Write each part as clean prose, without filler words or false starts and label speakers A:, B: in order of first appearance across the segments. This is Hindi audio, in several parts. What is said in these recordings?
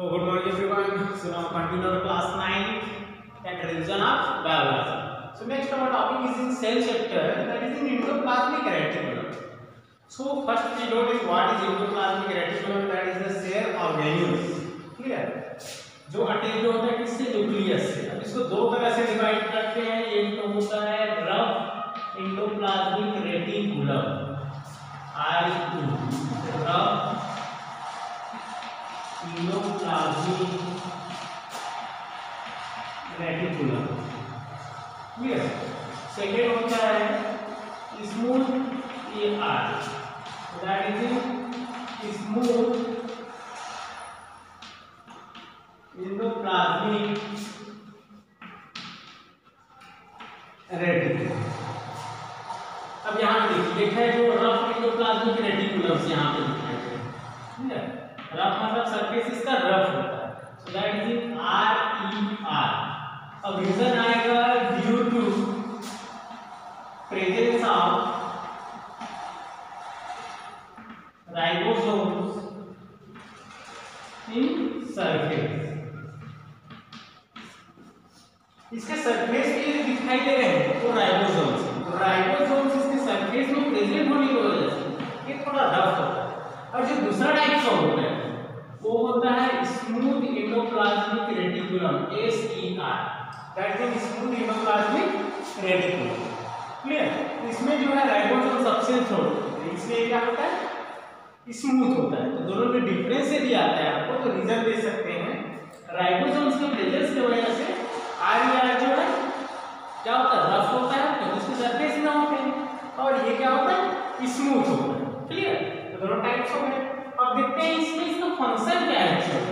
A: So good morning everyone. So now continue our class 9 and revision of biology. So next our topic is in cell chapter, that is in endoplasmic reticulum. So first we know is what is endoplasmic reticulum, that is the cell organelles. Clear? जो अटैच होता है किससे, न्यूक्लियस से. अब इसको दो तरह से डिवाइड करते हैं. एक तो होता है rough endoplasmic reticulum, I2, rough endoplasmic reticulum. Clear? Second होता है smooth ER, that is smooth endoplasmic reticulum. अब यहाँ पे देखिए, देखा है जो रफ एंडोप्लाज्मिक रेटिकुलम से यहाँ पे दिखाया गया है. ठीक है, रफ मतलब सरफेस इसका रफ होता है. So that is in RER. अब रीजन आएगा due to presence of ribosomes in surface. इसके सरफेस पे दिखाई दे रहे हैं तो राइबोसोम्स, तो राइबोसोम्स इसके सरफेस में प्रेजेंट होने की वजह से ये थोड़ा रफ होता है. और जो दूसरा टाइप का होता है वो होता है smooth endoplasmic reticulum, SER, that is smooth endoplasmic reticulum. Clear? इसमें जो है राइबोसोम सब्सटेंस होता है, इसलिए क्या होता है, स्मूथ होता है. तो दोनों में डिफरेंस यदि आता है आपको तो रीजन दे सकते हैं. राइबोसोम्स के प्रेजेंस की वजह से RER जो है क्या होता है, रफ होता है, तो इसके सरफेस ना होते हैं. और ये क्या होता है, स्मूथ होता है. क्लियर? तो दोनों टाइप्स हो गए. अब देखते हैं इसमें इसका फंक्शन क्या है.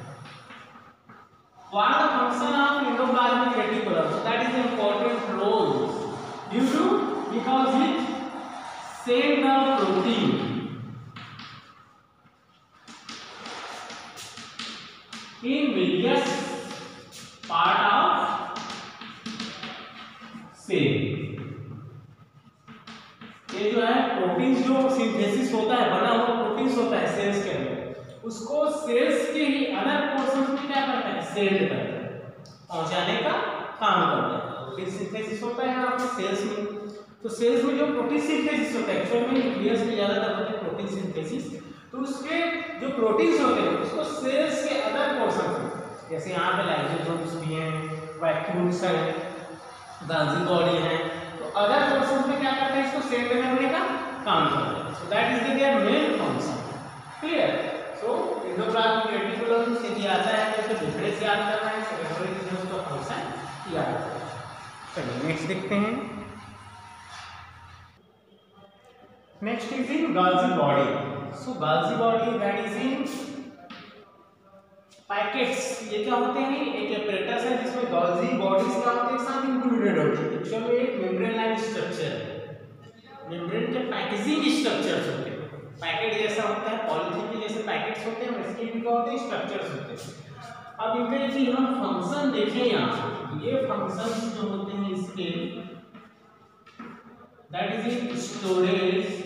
A: What are the function of endoplasmic reticulum? So that is the important role due to because it send the protein in various part of cell. ये जो है प्रोटीन जो सिंथेसिस होता है, बना हुआ प्रोटीन्स होता है सेल्स के अंदर, उसको सेल्स के ही अदर पोर्शंस में क्या करता है, सेंड करता है, पहुंचाने का काम करता है. प्रोटीन सिंथेसिस होता है यहाँ पे सेल्स में. तो सेल्स में जो प्रोटीन सिंथेसिस होता है, एक्चुअल में न्यूक्लियस में ज्यादातर होता है प्रोटीन सिंथेसिस. तो उसके जो प्रोटीन्स होते हैं उसको सेल्स के अदर पोर्शंस, जैसे यहाँ पे लाइसोसोम्स भी हैं, वैक्यूल्स हैं, गाल्गी बॉडी है, तो अदर पोर्शंस में क्या करते हैं, इसको सेंड करने का काम करते हैं. So that is their main function. Clear? So endoplasmic reticulum से भी आता है तो डिफरेंस याद करना है, सेकेंडरी रीजन का फंक्शन याद करना है. चलिए नेक्स्ट देखते हैं. Next is in Golgi body. So Golgi body that is in packets. ये क्या होते हैं, एक एपरेटस है जिसमें गाल्गी बॉडीज क्या होते हैं, एक साथ इंक्लूडेड होती है. एक्चुअल में एक मेम्ब्रेन लाइन स्ट्रक्चर है, मेम्ब्रेन के पैकेजिंग स्ट्रक्चर्स होते हैं. पैकेट जैसा होता है, पॉलीथीन के जैसे पैकेट्स होते हैं, वैसे भी क्या होते हैं, स्ट्रक्चर्स होते हैं. अब इनके यदि हम फंक्शन देखें यहाँ, ये फंक्शंस जो होते हैं इसके, that is in storage,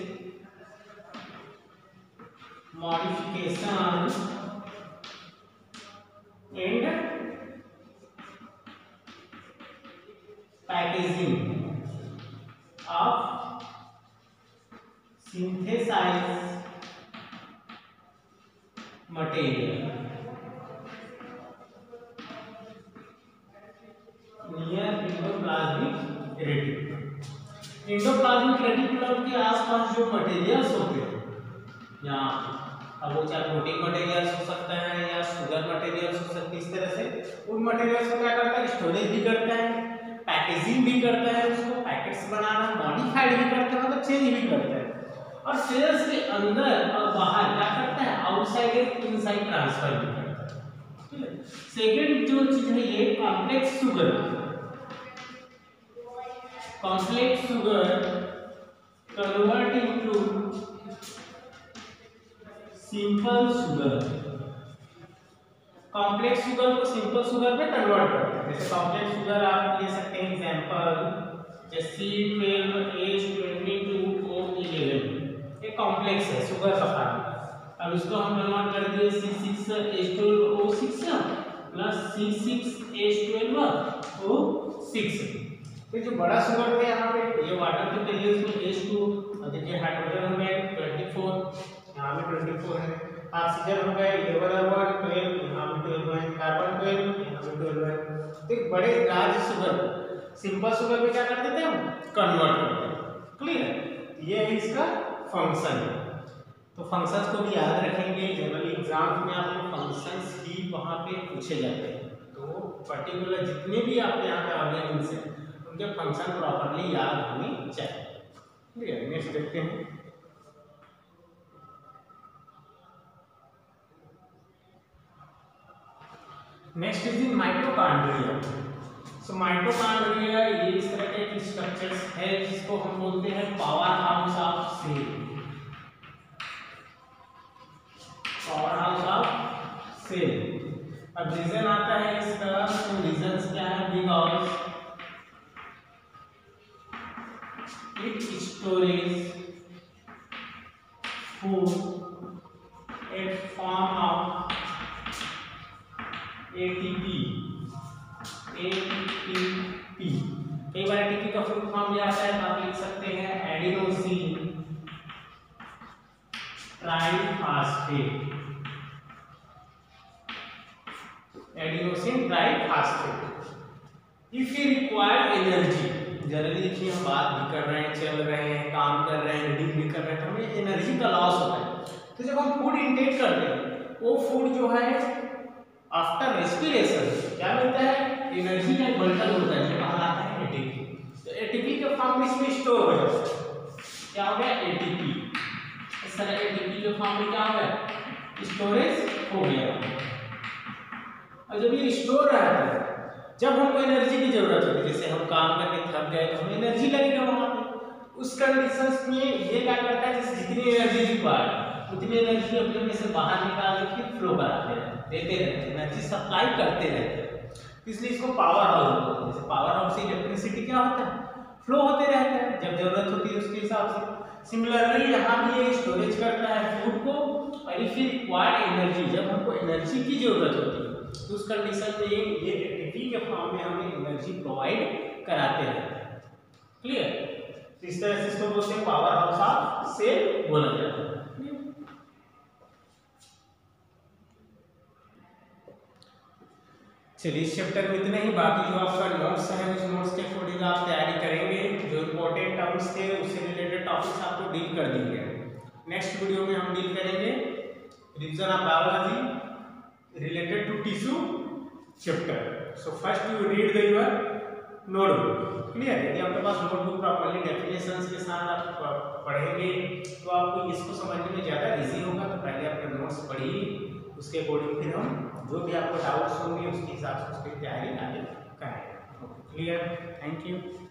A: modification and packaging of synthesized material near endoplasmic reticulum. Endoplasmic reticulum के आसपास जो मटेरियल्स होते हैं यहाँ, अब वो चाहे प्रोटीन मटेरियल्स हो सकता है या शुगर मटेरियल्स हो सकती है, इस तरह से उन मटेरियल्स को क्या करता है, स्टोरेज भी करता है, पैकेजिंग भी करता है, उसको पैकेट्स बनाना, मॉडिफाइड भी करता है, मतलब चेंज भी करता है. और सेल्स के अंदर और बाहर क्या करता है, आउटसाइड और इनसाइड ट्रांसफर भी करता है. सेकेंड जो चीज है ये complex sugar. Complex sugar convert into simple sugar. Complex sugar को सिंपल शुगर में कन्वर्ट करते हैं. जैसे कॉम्प्लेक्स शुगर आप ले सकते हैं एग्जांपल, जैसे C12H22O11, कॉम्प्लेक्स है शुगर का फॉर्मूला. अब इसको हम कन्वर्ट कर दिए C6H12O6 C6H12O6। फिर जो बड़ा शुगर है यहाँ पे ये वाटर की पहले इसमें H2 और देखिए हाइड्रोजन हो गए 24, यहाँ पे 24 है, ऑक्सीजन हो गए 11 और 12, यहाँ पे 12 है, कार्बन 12, यहाँ पे 12 है। तो एक बड़े लार्ज शुगर सिंपल शुगर में क्या कर देते हैं हम कन्वर्ट करते हैं। क्लियर, ये है इसका फंक्शन है। तो फंक्शंस को भी याद रखेंगे, जनरली एग्जाम में आपको फंक्शंस ही वहाँ पे पूछे जाते हैं। तो पर्टिकुलर जितने भी आपके यहाँ पे ऑर्गेनिज्म हैं उनके फंक्शन प्रॉपर्ली याद होनी चाहिए। ठीक है, नेक्स्ट देखते हैं। Next is in mitochondria. So mitochondria ये इस तरह के स्ट्रक्चर्स है जिसको हम बोलते हैं power house of cell. Power house of cell. अब रीजन आता है इसका, तो रीजंस क्या है? Because it storage food at form of ATP। कई बार ATP का फुल फॉर्म भी आता है, तो आप लिख सकते हैं adenosine triphosphate. Adenosine triphosphate. If you require energy, generally देखिए हम बात भी कर रहे हैं, चल रहे हैं, काम कर रहे हैं, रीडिंग भी कर रहे हैं, तो हमें एनर्जी का लॉस होता है। तो जब हम फूड इंटेक करते हैं वो फूड जो है आफ्टर रेस्पिरेशन क्या मिलता है? एनर्जी का एक बंडल होता है जो बाहर आता है ATP। तो ATP के फॉर्म में इसमें स्टोर हो जाता है। क्या हो गया? ATP। इस तरह ATP के फॉर्म में क्या हो गया? स्टोरेज हो गया। और जब ये स्टोर रहता है, जब हमको एनर्जी की जरूरत होती है, जैसे हम काम करके थक गए तो हमें एनर्जी लगेगा वहां पे, उस कंडीशंस में ये क्या करता है? जैसे जितनी एनर्जी रिक्वायर्ड उतनी एनर्जी अपने में से बाहर निकाल के फिर फ्लो कराते हैं, देते रहते हैं, एनर्जी सप्लाई करते रहते हैं। इसलिए इसको पावर हाउस बोलते हैं। जैसे पावर हाउस से इलेक्ट्रिसिटी क्या होता है? फ्लो होते रहते हैं, जब जरूरत होती है उसके हिसाब से। सिमिलरली यहाँ भी ये स्टोरेज करता है फूड को, और इफ रिक्वायर्ड एनर्जी, जब हमको एनर्जी की जरूरत होती है तो उस कंडीशन में ये ATP के फॉर्म में हमें एनर्जी प्रोवाइड कराते रहते हैं। क्लियर? इस तरह से इसको बोलते हैं पावर हाउस ऑफ सेल बोला जाता है। चलिए इस चैप्टर में इतना ही। बाकी जो आपका नोट्स है उस नोट्स के अकॉर्डिंग आप तैयारी करेंगे। जो इंपॉर्टेंट टर्म्स थे उससे रिलेटेड टॉपिक्स आपको डील कर दिए। नेक्स्ट वीडियो में हम डील करेंगे revision of biology related to tissue chapter. So first you read the your notebook. Clear? यदि आपके पास नोटबुक प्रॉपर्ली डेफिनेशंस के साथ आप पढ़ेंगे तो आपको इसको समझने में ज़्यादा इजी होगा। तो पहले अपने नोट्स पढ़िए, उसके अकॉर्डिंग फिर हम जो भी आपको डाउट्स होंगे उसके हिसाब से उसकी तैयारी आगे करेंगे। क्लियर? Thank you.